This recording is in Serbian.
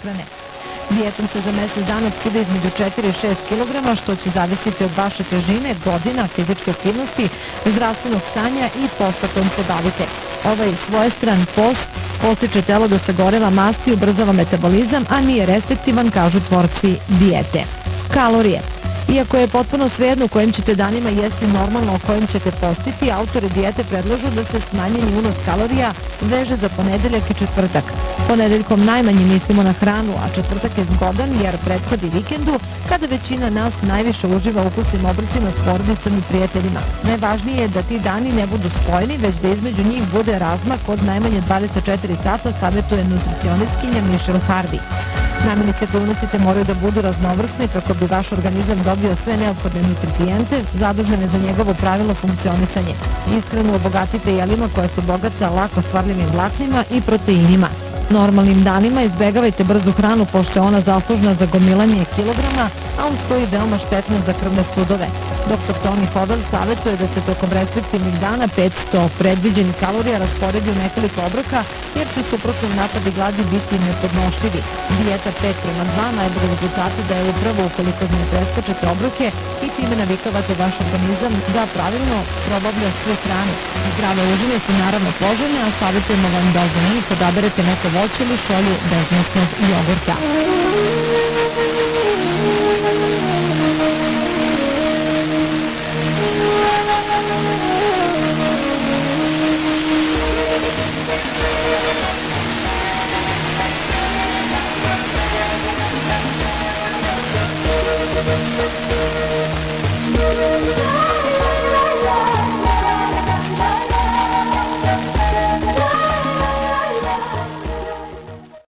ishrane. Dijetom se za mesec dana skida između 4 i 6 kg, što će zavisiti od vaše težine, godina, fizičke aktivnosti, zdravstvenog stanja i posta kojim se bavite. Ovaj svojestran post podstiče telo da sagoreva masti i ubrzava metabolizam, a nije restriktivan, kažu tvorci dijete. Kalorije. Iako je potpuno svejedno u kojim ćete danima jesti normalno, o kojim ćete postiti, autori dijete predlažu da se smanjeni unos kalorija veže za ponedeljak i četvrtak. Ponedeljkom najmanje mislimo na hranu, a četvrtak je zgodan jer prethodi vikendu, kada većina nas najviše uživa u ukusnim obrocima s porodicom i prijateljima. Najvažnije je da ti dani ne budu spojeni, već da između njih bude razmak od najmanje 24 sata, savjetuje nutricionistkinja Michelle Harvey. Namirnice koje unosite moraju da budu raznovrsne kako bi vaš organizam dobio sve neophodne nutrijente zadužene za njegovo pravilno funkcionisanje. Ishranu obogatite jelima koja su bogata lako stvarljivim vlaknima i proteinima. Normalnim danima izbegavajte brzu hranu pošto je ona zaslužna za gomilanje kilograma, a uz to i veoma štetna za krvne sudove. Dr. Tony Hodel savjetuje da se tokom restriktivnih dana 500 predviđenih kalorija rasporedi u nekoliko obroka, jer će suprotno napadi gladi biti nepodnošljivi. Dijeta 5:2 najbolje rezultate daje upravo ukoliko ne preskačete obroke i time navikavate vaš organizam da pravilno probavlja svu hranu. Zdrave užine su naravno poželjne, a savjetujemo vam da za njih odaberete neko voće ili šolju bez mesnog jogurta.